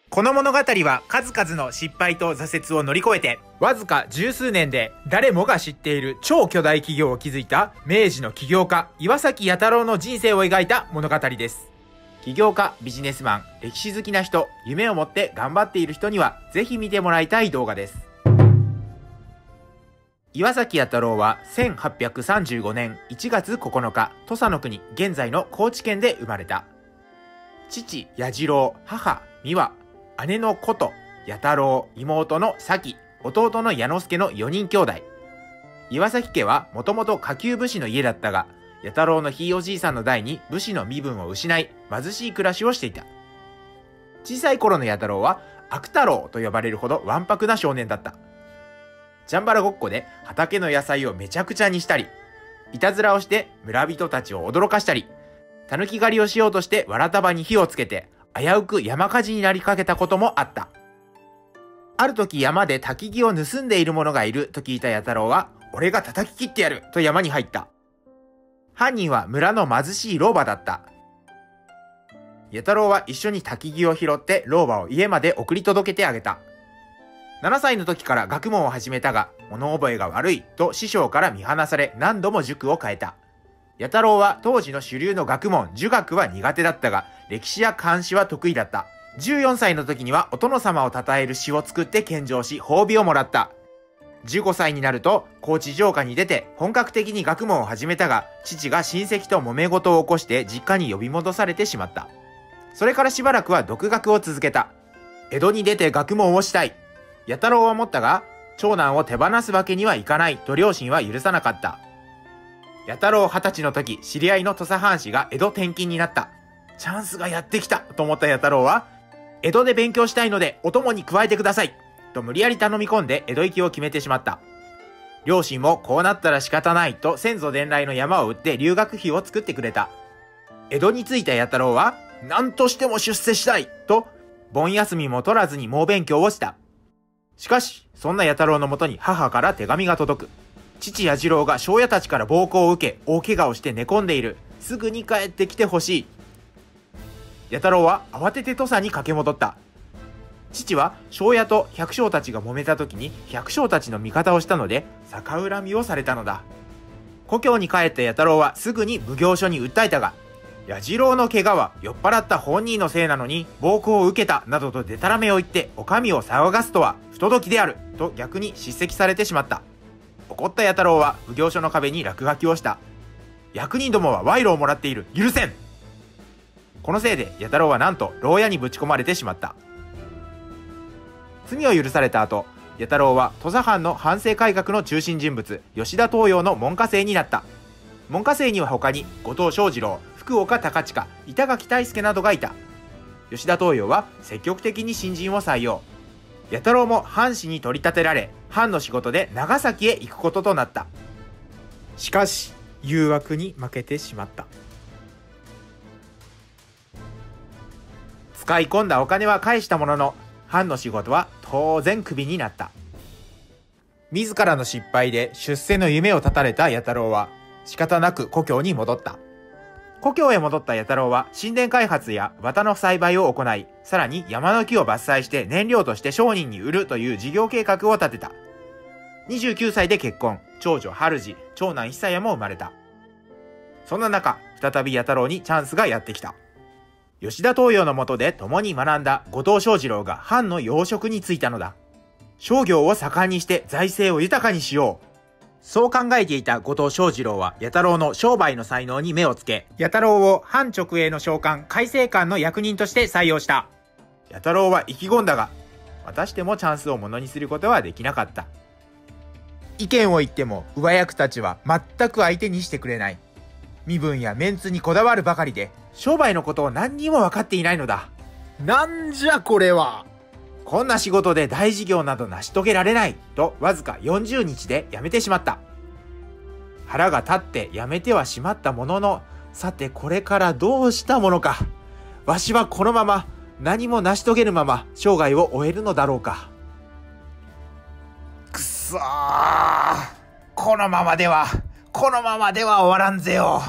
この物語は数々の失敗と挫折を乗り越えて、わずか十数年で誰もが知っている超巨大企業を築いた明治の起業家、岩崎弥太郎の人生を描いた物語です。起業家、ビジネスマン、歴史好きな人、夢を持って頑張っている人にはぜひ見てもらいたい動画です。岩崎弥太郎は1835年1月9日、土佐の国、現在の高知県で生まれた。父、彌次郎、母、美和、姉の琴、弥太郎、妹の咲、弟の弥之助の4人兄弟。岩崎家はもともと下級武士の家だったが、弥太郎のひいおじいさんの代に武士の身分を失い、貧しい暮らしをしていた。小さい頃の弥太郎は悪太郎と呼ばれるほどわんぱくな少年だった。ジャンバラごっこで畑の野菜をめちゃくちゃにしたり、いたずらをして村人たちを驚かしたり、狸狩りをしようとしてわら束に火をつけて、危うく山火事になりかけたこともあった。ある時山で焚き木を盗んでいる者がいると聞いた弥太郎は、俺が叩き切ってやると山に入った。犯人は村の貧しい老婆だった。弥太郎は一緒に焚き木を拾って老婆を家まで送り届けてあげた。7歳の時から学問を始めたが、物覚えが悪いと師匠から見放され何度も塾を変えた。弥太郎は当時の主流の学問、儒学は苦手だったが、歴史や漢詩は得意だった。14歳の時にはお殿様を称える詩を作って献上し、褒美をもらった。15歳になると、高知城下に出て本格的に学問を始めたが、父が親戚と揉め事を起こして実家に呼び戻されてしまった。それからしばらくは独学を続けた。江戸に出て学問をしたい。弥太郎は思ったが、長男を手放すわけにはいかないと両親は許さなかった。弥太郎20歳の時、知り合いの土佐藩士が江戸転勤になった。チャンスがやってきたと思った弥太郎は、江戸で勉強したいのでお供に加えてくださいと無理やり頼み込んで江戸行きを決めてしまった。両親もこうなったら仕方ないと先祖伝来の山を売って留学費を作ってくれた。江戸に着いた弥太郎は、何としても出世したいと盆休みも取らずに猛勉強をした。しかし、そんな弥太郎のもとに母から手紙が届く。父彌次郎が庄屋たちから暴行を受け、大怪我をして寝込んでいる。すぐに帰ってきてほしい。弥太郎は慌てて土佐に駆け戻った。父は庄屋と百姓たちが揉めた時に百姓たちの味方をしたので、逆恨みをされたのだ。故郷に帰った弥太郎はすぐに奉行所に訴えたが、彌次郎の怪我は酔っ払った本人のせいなのに暴行を受けたなどとデタラメを言ってお上を騒がすとは不届きであると逆に叱責されてしまった。怒った弥太郎は奉行所の壁に落書きをした。役人どもは賄賂をもらっている。許せん。このせいで弥太郎はなんと牢屋にぶち込まれてしまった。罪を許された後、弥太郎は土佐藩の藩政改革の中心人物、吉田東洋の門下生になった。門下生には他に後藤象二郎、福岡高親、板垣退助などがいた。吉田東洋は積極的に新人を採用。弥太郎も藩士に取り立てられ、藩の仕事で長崎へ行くこととなった。しかし、誘惑に負けてしまった。使い込んだお金は返したものの、藩の仕事は当然クビになった。自らの失敗で出世の夢を絶たれた弥太郎は、仕方なく故郷に戻った。故郷へ戻った弥太郎は神殿開発や綿の栽培を行い、さらに山の木を伐採して燃料として商人に売るという事業計画を立てた。29歳で結婚、長女春次、長男久也も生まれた。そんな中、再び弥太郎にチャンスがやってきた。吉田東洋の下で共に学んだ後藤象二郎が藩の要職に就いたのだ。商業を盛んにして財政を豊かにしよう。そう考えていた後藤象二郎は弥太郎の商売の才能に目をつけ、弥太郎を藩直営の商官、改正官の役人として採用した。弥太郎は意気込んだが、またしてもチャンスをものにすることはできなかった。意見を言っても上役たちは全く相手にしてくれない。身分やメンツにこだわるばかりで、商売のことを何にも分かっていないのだ。 なんじゃこれは。 こんな仕事で大事業など成し遂げられないとわずか40日で辞めてしまった。腹が立って辞めてはしまったものの、さてこれからどうしたものか。わしはこのまま何も成し遂げるまま生涯を終えるのだろうか。くそー、このままでは終わらんぜよ。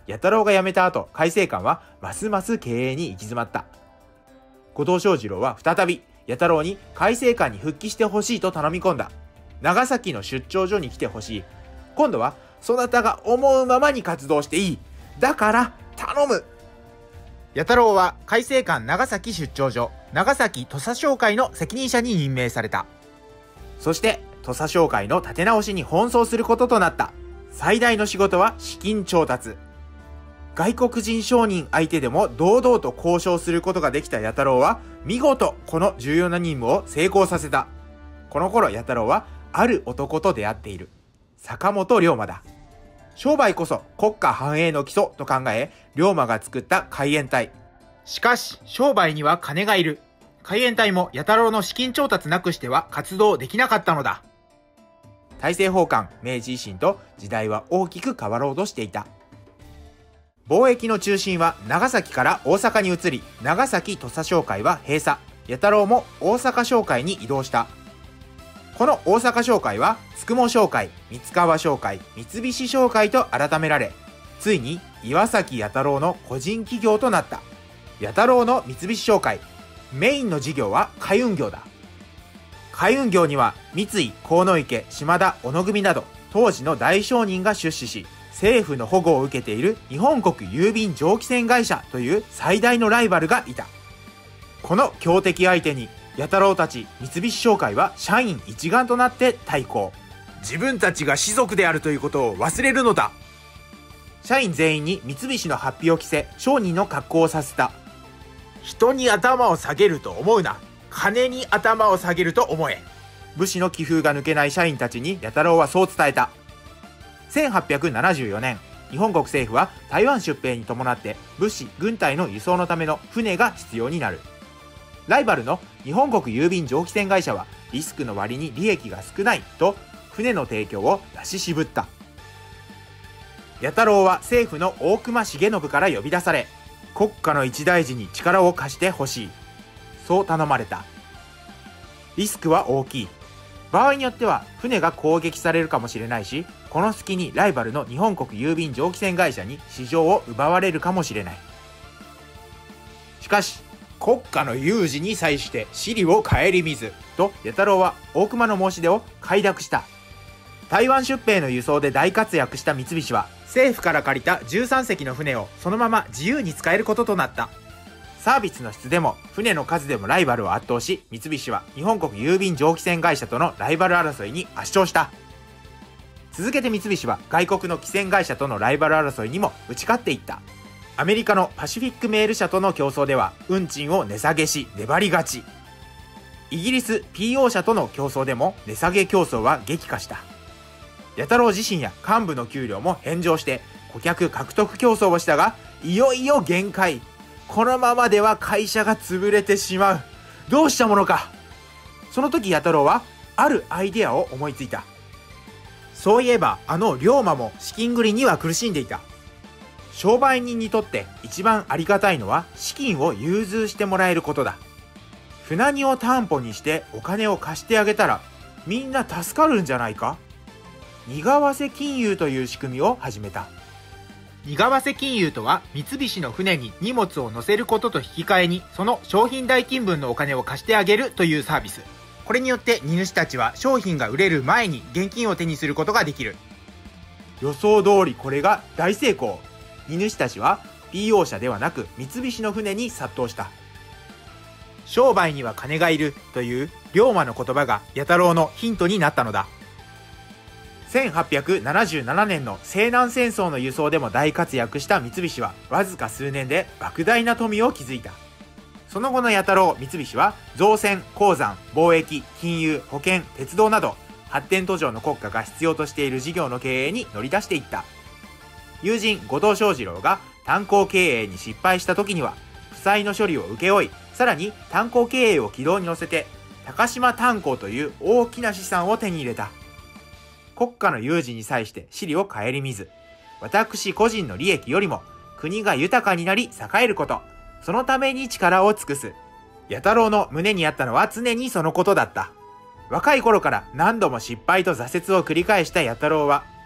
弥太郎が辞めた後、開成館はますます経営に行き詰まった。後藤象二郎は再び弥太郎に開成館に復帰してほしいと頼み込んだ。長崎の出張所に来てほしい。今度はそなたが思うままに活動していい。だから頼む。弥太郎は開成館長崎出張所、長崎土佐商会の責任者に任命された。そして土佐商会の立て直しに奔走することとなった。最大の仕事は資金調達。外国人商人相手でも堂々と交渉することができた弥太郎は、見事この重要な任務を成功させた。この頃弥太郎はある男と出会っている。坂本龍馬だ。商売こそ国家繁栄の基礎と考え、龍馬が作った海援隊。しかし商売には金がいる。海援隊も弥太郎の資金調達なくしては活動できなかったのだ。大政奉還、明治維新と時代は大きく変わろうとしていた。貿易の中心は長崎から大阪に移り、長崎土佐商会は閉鎖。弥太郎も大阪商会に移動した。この大阪商会はつくも商会、三川商会、三菱商会と改められ、ついに岩崎弥太郎の個人企業となった。弥太郎の三菱商会、メインの事業は海運業だ。海運業には三井、鴻池、島田、小野組など当時の大商人が出資し、政府の保護を受けている日本国郵便蒸気船会社という最大のライバルがいた。この強敵相手に弥太郎たち三菱商会は社員一丸となって対抗。自分たちが士族であるということを忘れるのだ。社員全員に三菱の法被を着せ、商人の格好をさせた。人に頭を下げると思うな。金に頭を下げると思え。武士の気風が抜けない社員たちに弥太郎はそう伝えた。1874年、日本国政府は台湾出兵に伴って物資・軍隊の輸送のための船が必要になる。ライバルの日本国郵便蒸気船会社はリスクの割に利益が少ないと船の提供を出し渋った。弥太郎は政府の大隈重信から呼び出され、国家の一大事に力を貸してほしい。そう頼まれた。リスクは大きい。場合によっては船が攻撃されるかもしれないし、この隙にライバルの日本国郵便蒸気船会社に市場を奪われるかもしれない。しかし国家の有事に際して私利を顧みずと弥太郎は大隈の申し出を快諾した。台湾出兵の輸送で大活躍した三菱は政府から借りた13隻の船をそのまま自由に使えることとなった。サービスの質でも船の数でもライバルを圧倒し、三菱は日本国郵便蒸気船会社とのライバル争いに圧勝した。続けて三菱は外国の汽船会社とのライバル争いにも打ち勝っていった。アメリカのパシフィックメール社との競争では運賃を値下げし粘り勝ち。イギリス PO 社との競争でも値下げ競争は激化した。弥太郎自身や幹部の給料も返上して顧客獲得競争をしたが、いよいよ限界。このままでは会社が潰れてしまう。どうしたものか。その時弥太郎はあるアイデアを思いついた。そういえばあの龍馬も資金繰りには苦しんでいた。商売人にとって一番ありがたいのは資金を融通してもらえることだ。船荷を担保にしてお金を貸してあげたらみんな助かるんじゃないか。荷為替金融という仕組みを始めた。荷為替金融とは三菱の船に荷物を載せることと引き換えにその商品代金分のお金を貸してあげるというサービス。これによって荷主たちは商品が売れる前に現金を手にすることができる。予想通りこれが大成功。荷主たちは PO 社ではなく三菱の船に殺到した。商売には金がいるという龍馬の言葉が弥太郎のヒントになったのだ。1877年の西南戦争の輸送でも大活躍した三菱はわずか数年で莫大な富を築いた。その後の弥太郎、三菱は造船、鉱山、貿易、金融、保険、鉄道など発展途上の国家が必要としている事業の経営に乗り出していった。友人後藤象二郎が炭鉱経営に失敗した時には負債の処理を請け負い、さらに炭鉱経営を軌道に乗せて高島炭鉱という大きな資産を手に入れた。国家の有事に際して私利を顧みず、私個人の利益よりも国が豊かになり栄えること、そのために力を尽くす。弥太郎の胸にあったのは常にそのことだった。若い頃から何度も失敗と挫折を繰り返した弥太郎は、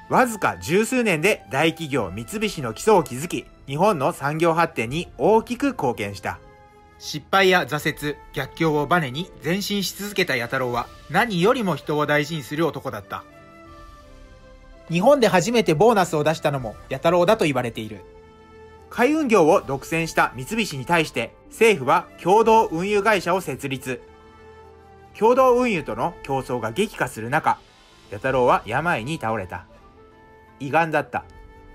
わずか十数年で大企業三菱の基礎を築き、日本の産業発展に大きく貢献した。失敗や挫折、逆境をバネに前進し続けた弥太郎は、何よりも人を大事にする男だった。日本で初めてボーナスを出したのも弥太郎だと言われている。海運業を独占した三菱に対して政府は共同運輸会社を設立。共同運輸との競争が激化する中、弥太郎は病に倒れた。胃がんだった。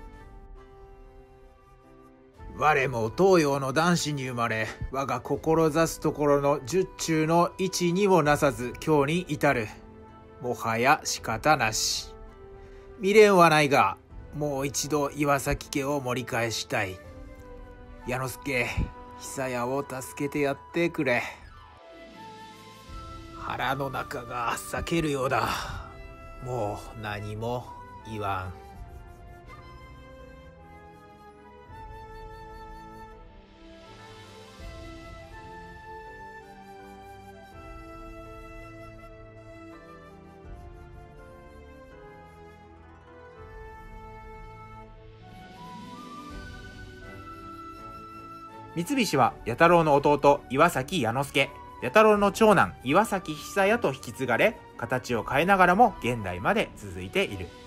我も東洋の男子に生まれ、我が志すところの十中の一にもなさず今日に至る。もはや仕方なし。未練はないが、もう一度岩崎家を盛り返したい。弥之助、久屋を助けてやってくれ。腹の中が裂けるようだ。もう何も言わん。三菱は弥太郎の弟岩崎弥之助、弥太郎の長男岩崎久彌と引き継がれ、形を変えながらも現代まで続いている。